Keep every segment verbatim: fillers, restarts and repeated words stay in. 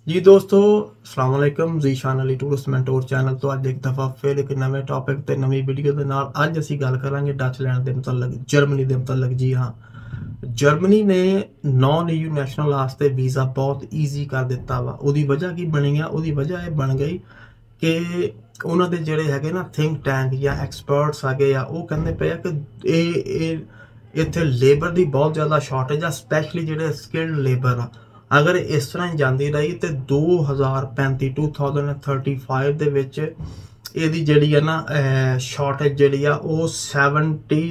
जी दोस्तों, अस्सलाम वालेकुम। Zeeshan Ali tourist mentor channel तो अज एक दफ़ा फिर एक नवे टॉपिक ते नवी वीडियो दे नाल अज असीं गल करांगे डच लैंड दे मुतलक, जर्मनी दे मुतलक। जी हाँ, जर्मनी ने नॉन ईयू नैशनल वास्ते वीज़ा बहुत ईजी कर दिता वा। उहदी वजह की बनी है? उहदी वजह यह बन गई कि उन्हां दे जिहड़े हैगे ना थिंक टैंक या एक्सपर्ट्स हैगे आ, वो कहंदे पे आ कि इह इत्थे लेबर दी बहुत ज़्यादा शॉर्टेज आ, स्पैशली जिहड़े स्किल्ड लेबर आ। अगर इस तरह ही जाती रही तो दो हज़ार पैंती टू थाउजेंड थर्टी फाइव दे विच इहदी जिहड़ी है ना शॉर्टेज जिहड़ी आ वो सैवनटी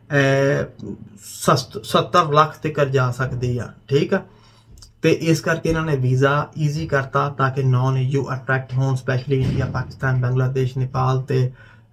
सत्तर लाख तक जा सकती है। ठीक है, तो इस करके इन्होंने वीज़ा ईजी करता ताकि नॉन यू अट्रैक्ट होन, स्पैशली इंडिया, पाकिस्तान, बांग्लादेश, नेपाल ते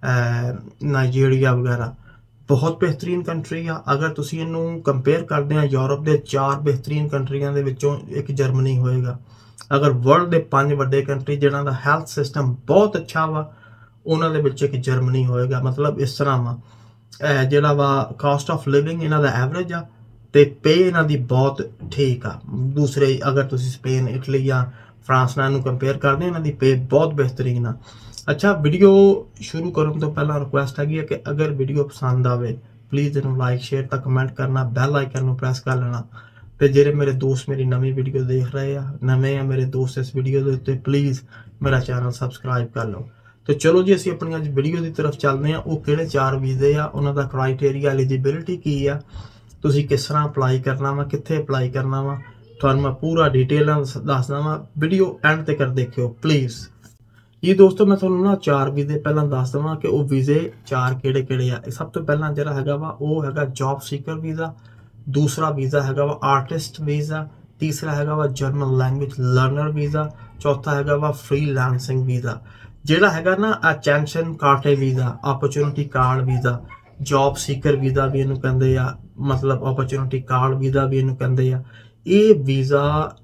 नाइजीरिया वगैरह। बहुत बेहतरीन कंट्री आ। अगर तुसी इनू कंपेयर करते हैं यूरोप के चार बेहतरीन कंट्रियां दे विचों एक जर्मनी होएगा। अगर वर्ल्ड के पांच वड्डे कंट्री जिन्हां दा हैल्थ सिस्टम बहुत अच्छा वा उन्हां दे विच एक जर्मनी होएगा। मतलब इस तरह वा जिहड़ा वा कॉस्ट ऑफ लिविंग इन्हां दा एवरेज आ ते पे इन्हां दी बहुत ठीक आ। दूसरे अगर तुसी स्पेन, इटली या फ्रांस नाल इनू कंपेयर करदे इन्हां दी पे बहुत बेहतरीन आ। अच्छा, वीडियो शुरू करने तो पहला रिक्वेस्ट हैगी कि अगर वीडियो पसंद आवे प्लीज़ इन्हू लाइक शेयर तक कमेंट करना, बैल आइकन नू प्रेस कर लेना। तो जेरे मेरे दोस्त मेरी नवी वीडियो देख रहे हैं, नवे हैं मेरे दोस्त इस वीडियो के उत्ते, प्लीज़ मेरा चैनल सबसक्राइब कर लो। तो चलो जी असीं अपनी अज वीडियो की तरफ चलते हैं। वो किहड़े चार वीज़े आ, उन्हां दा क्राइटेरिया, एलिजिबिलिटी की आ, तुसीं किस तरह अप्लाई करना वा, कित्थे अप्लाई करना वा, तुहानूं मैं पूरा डिटेल दसदा वा। वीडियो एंड तक देखियो प्लीज़। जी दोस्तों, मैं थोड़ा ना चार वीज़े पहला दस देवां कि वो वीज़े चार किहड़े किहड़े आ। सब तो पहला जिहड़ा हैगा वा वो हैगा जॉब सीकर वीज़ा, दूसरा वीज़ा हैगा वा आर्टिस्ट वीज़ा, तीसरा हैगा वा जर्मन लैंग्वेज लर्नर वीज़ा, चौथा हैगा वा फ्रीलांसिंग वीज़ा। जिहड़ा हैगा ना Chancenkarte visa, opportunity card visa, job seeker visa भी इहनूं कहंदे आ, मतलब अपॉर्चुनिटी कार्ड वीज़ा भी इहनूं कहंदे आ। ये वीज़ा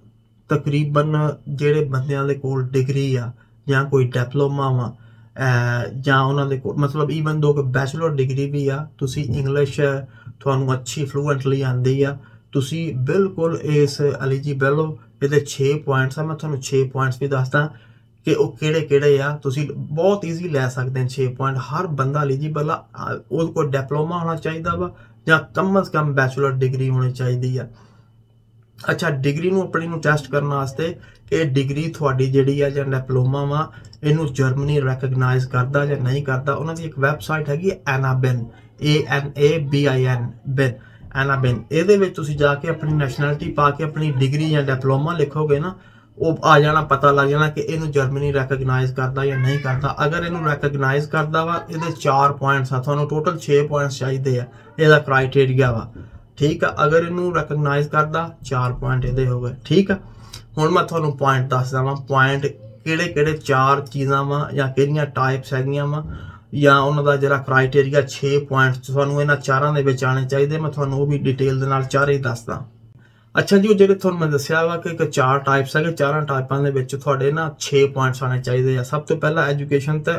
तकरीबन जिहड़े बंदियां दे कोल डिग्री आ या कोई डिप्लोमा वा ਜਾਂ ਉਹਨਾਂ ਦੇ ਕੋਲ मतलब ਈਵਨ ਦੋ ਬੈਚਲਰ ਡਿਗਰੀ ਵੀ ਆ, ਤੁਸੀਂ ਇੰਗਲਿਸ਼ ਤੁਹਾਨੂੰ ਅੱਛੀ ਫਲੂਐਂਟਲੀ ਆਉਂਦੀ ਆ, ਤੁਸੀਂ ਬਿਲਕੁਲ ਇਸ ਐਲੀਜੀਬਲ ਹੋ। ਇਹਦੇ ਛੇ ਪੁਆਇੰਟਸ ਆ, ਮੈਂ ਤੁਹਾਨੂੰ ਛੇ ਪੁਆਇੰਟਸ ਵੀ ਦੱਸਦਾ ਕਿ ਉਹ ਕਿਹੜੇ ਕਿਹੜੇ ਆ। ਤੁਸੀਂ ਬਹੁਤ ਈਜ਼ੀ ਲੈ ਸਕਦੇ ਹੋ ਛੇ ਪੁਆਇੰਟ। ਹਰ ਬੰਦਾ ਐਲੀਜੀਬਲ ਆ, ਉਹਦੇ ਕੋਲ ਡਿਪਲੋਮਾ ਹੋਣਾ ਚਾਹੀਦਾ ਵਾ ਜਾਂ ਕਮ ਅਜ਼ ਕਮ ਬੈਚਲਰ ਡਿਗਰੀ ਹੋਣੀ ਚਾਹੀਦੀ ਆ। अच्छा, डिग्री नूं अपनी नूं टेस्ट करने वास्ते ये डिग्री थोड़ी जिहड़ी आ जां डिप्लोमा वा इनू जर्मनी रैकगनाइज करदा जां नहीं करदा। उन्हां दी एक वैबसाइट हैगी Anabin, A N A B I N bin, Anabin. इहदे विच तुसीं जाके अपनी नैशनैलिटी पा के अपनी डिग्री या डिप्लोमा लिखोगे ना, वो आ जाना, पता लग जाना कि इनू जर्मनी रैकगनाइज करदा या नहीं करदा। अगर इनू रैकगनाइज करदा वा इहदे चार पॉइंट्स आ, तुहानूं टोटल छे पॉइंट्स चाहिए आ, इहदा क्राइटेरिया वा। ठीक है, अगर इनू रैकगनाइज करदा चार पॉइंट इहदे हो गए। ठीक है, हुण मैं तुहानूं पॉइंट दसदा वां, पॉइंट किहड़े किहड़े चार चीज़ां वा या किहड़ियां टाइप्स हैगियां वा या उन्हां दा जिहड़ा क्राइटेरिया छे पॉइंट्स तुहानूं इन्हां चारां दे विच आने चाहिए। मैं तुहानूं वो भी डिटेल दे नाल चारे दसदा। अच्छा जी, जिहड़े तुहानूं मैं दस्सिया वा कि चार टाइप्स है, चारां टाइपां दे विच तुहाडे ना छे पॉइंट्स आने चाहिए। सब तो पहला एजुकेशन ते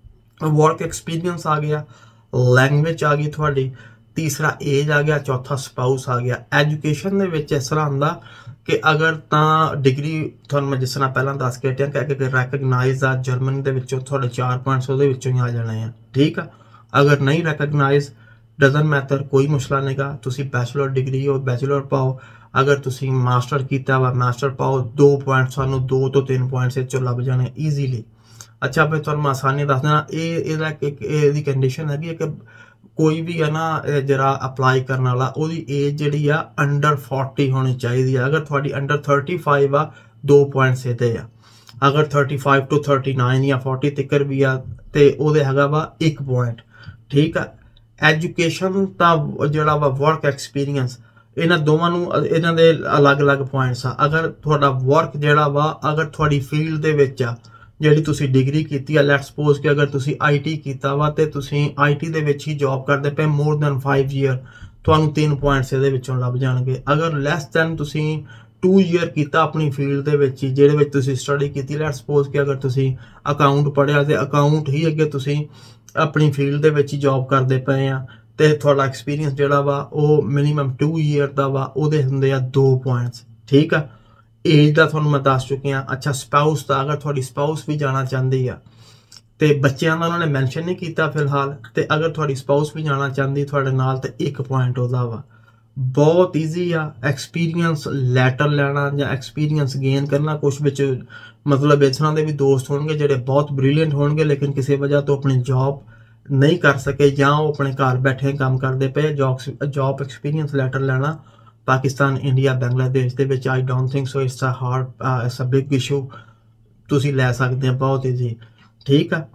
वर्क एक्सपीरियंस आ गया, लैंग्वेज आ गई तुहाडी, तीसरा एज आ गया, चौथा स्पाउस आ गया। एजुकेशन दे विच इस तरह हुंदा कि अगर तां डिग्री तुहानूं मैं जिस तरह पहला दस के हटिया कि रैकगनाइज आ जर्मनी दे विचों तुहाडे चार पॉइंट्स उहदे विचों ही आ जाने हैं। ठीक है, अगर नहीं रैकगनाइज डजन मैटर, कोई मसला नहीं गा। तुसीं बैचलर डिग्री हो बैचलर पाओ, अगर तुसीं मास्टर कीता वा मास्टर पाओ, दो पॉइंट सानूं दो तो तीन पॉइंट्स इस चों लभ जाने ईजीली। अच्छा, मैं तुहानूं आसानी दस देना, इहदा इहदी कंडीशन हैगी कि कोई भी है ना जरा अप्लाई करने वाला उसकी एज जी आ अंडर फोर्टी होनी चाहिए। अगर थोड़ी अंडर थर्टी फाइव आ दो पॉइंट्स ये आ, अगर thirty five to thirty nine या फोर्टी तिकर भी आ तो वह है वा एक पॉइंट। ठीक है, एजुकेशन तो जोड़ा वा वर्क एक्सपीरियंस इन्होंने दोवों इन्हों के अलग अलग पॉइंट्स आ। अगर थोड़ा वर्क जोड़ा वा अगर थोड़ी फील्ड के विच आ जिहड़ी तुसीं डिग्री कीती है, लैट्स सपोज कि अगर तुसीं आई टी कीता वा ते तुसीं I T they which he job करदे पे मोर दैन फाइव ईयर, तुहानूं तीन पॉइंट्स इहदे विचों लभ जाणगे। अगर लैस दैन तुसीं टू ईयर कीता अपनी फील्ड दे विच ही जिहदे विच तुसीं स्टडी कीती, लैट्स सपोज कि अगर तुसीं अकाउंट पढ़िया ते अकाउंट ही अगे तुसीं अपनी फील्ड दे विच ही जॉब करदे पए आ ते तुहाडा एक्सपीरियंस जिहड़ा वा ओह मिनीमम टू ईयर दा वा, ओहदे हुंदे आ दो पॉइंट्स। ठीक है, एज का थोड़ा मैं दस चुकी हाँ। अच्छा स्पाउस का, अगर थोड़ी स्पाउस भी जाना चाहती है तो बच्चों का उन्होंने मैंशन नहीं किया फिलहाल, तो अगर थोड़ी स्पाउस भी जाना चाहती थोड़े नाल तो एक पॉइंट वह वा बहुत ईजी आ। एक्सपीरियंस लैटर लेना या एक्सपीरियंस गेन करना, कुछ बिच मतलब इस तरह के भी दोस्त होंगे जोड़े बहुत ब्रिलियंट होंगे लेकिन किसी वजह तो अपनी जॉब नहीं कर सके या वो अपने घर बैठे काम करते पे। जॉब जॉब एक्सपीरियंस लैटर लेना पाकिस्तान, इंडिया, बांग्लादेश के विच I don't think so it's a hard it's a big issue, तुसी लै सकते हैं बहुत ईजी। ठीक है,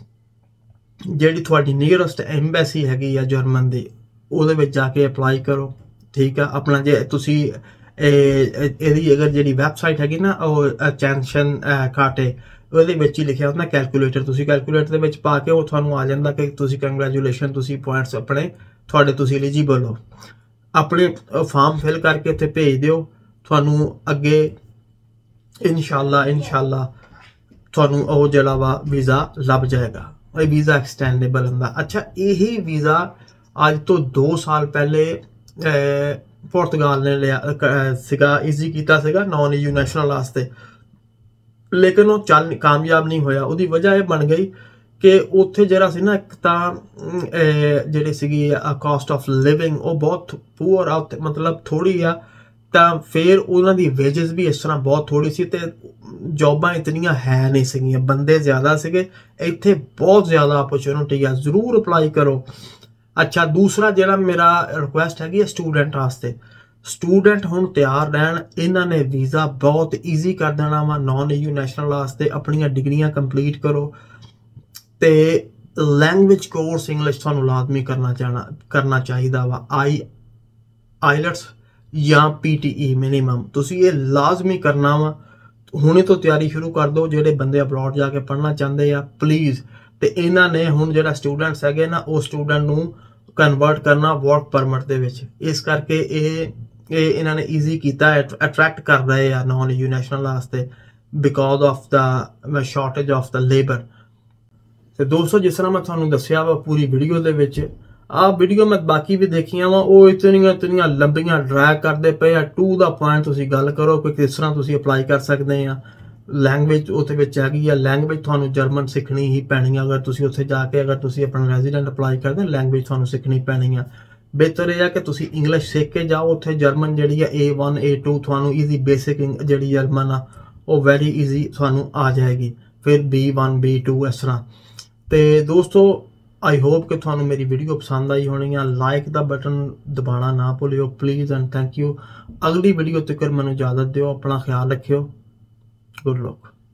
जी थोड़ी नीयरस्ट एम्बेसी हैगी है जर्मन की, वो जाके अप्लाई करो। ठीक है, अपना जे तुसी यदि अगर जी वैबसाइट हैगी ना वो चैंशन काटे वो ही लिखा होंगे कैलकुलेटर, तुसी कैलकुलेटर के पा के वो थानू आ जाता कि तुसी कंग्रेचुलेशन तुसी पॉइंट्स अपने थोड़े तुसी एलिजिबल हो। अपने फॉर्म फिल करके इत्थे भेज दिओ, थानू अगे इंशाल्लाह इंशाल्लाह थानू वो जड़ा वा वीज़ा लभ जाएगा, वीज़ा एक्सटेंडेबल होंदा। अच्छा यही वीज़ा अज तो दो साल पहले पुर्तगाल ने लिया सीगा, ईजी किया सीगा नॉन ईयू नैशनल वास्ते, लेकिन वो चल कामयाब नहीं होया। उसकी वजह यह बन गई कि उत्थे जरा सी ना एक तां जिहड़ी सीगी कॉस्ट ऑफ लिविंग वो बहुत पुअर आ, मतलब थोड़ी आ, तो फिर उन्हों की वेजिज भी इस तरह बहुत थोड़ी सी, ते जॉबां इतनियां है नहीं सीगियां, बंदे ज़्यादा सीगे, इत्थे बहुत ज़्यादा अपॉर्चुनिटी है, जरूर अप्लाई करो। अच्छा दूसरा जरा मेरा रिक्वेस्ट हैगी स्टूडेंट वास्ते, स्टूडेंट हुण तैयार रहन, इन्हां ने वीज़ा बहुत ईजी कर देना वा नॉन ईयू नैशनल वास्ते। अपनियां डिग्रियां कंप्लीट करो ते लैंग्वेज कोर्स इंग्लिश थानू लाजमी करना चाहना करना चाहिए वा, आई आईलट्स या पी टी ई मिनीमम तुसी ये लाजमी करना वा। हुणे तो तैयारी शुरू कर दो, जेडे बंदे अब्रॉड जाके पढ़ना चाहते हैं प्लीज़। तो इन्हां ने हुण जेड़ा स्टूडेंट्स है ना वो स्टूडेंट नू कन्वर्ट करना वर्क परमिट दे विच, इस करके ये इन्होंने ईजी किया, अट्रैक्ट कर रहे हैं नॉन ईयू नैशनल वास्ते because of the shortage of the labour. तो दोस्तों जिस तरह मैं थोड़ा दसिया वा पूरी वीडियो दे विच, आ वीडियो मैं बाकी भी देखिया वा वो इतनियां इतनियां लंबियां ड्रैग करते पे आ, टू द पॉइंट तुसी गल करो कि किस तरह तुसी अप्लाई कर सकते हैं। लैंग्वेज उत्थे विच हैगी है, लैंग्वेज थानू जर्मन सीखनी ही पैनी है, अगर तुसी उत्थे जाके अगर तुसी अपना रेजिडेंट अप्लाई करते लैंग्वेज थानू सीखनी पैनी है। बेहतर यह है कि तुसी इंग्लिश सीख के जाओ, उत्थे जर्मन जी है ए वन ए टू थानू ईजी बेसिक जी जर्मन आ वो वैरी ईजी थानू आ जाएगी, फिर बी वन बी टू इस तरह। तो दोस्तों आई होप कि थानू मेरी वीडियो पसंद आई होनी है, लाइक द बटन दबाना ना भूलियो प्लीज़ एंड थैंक यू। अगली वीडियो तक मैनू इजाजत दिओ, अपना ख्याल रखियो, गुड लक।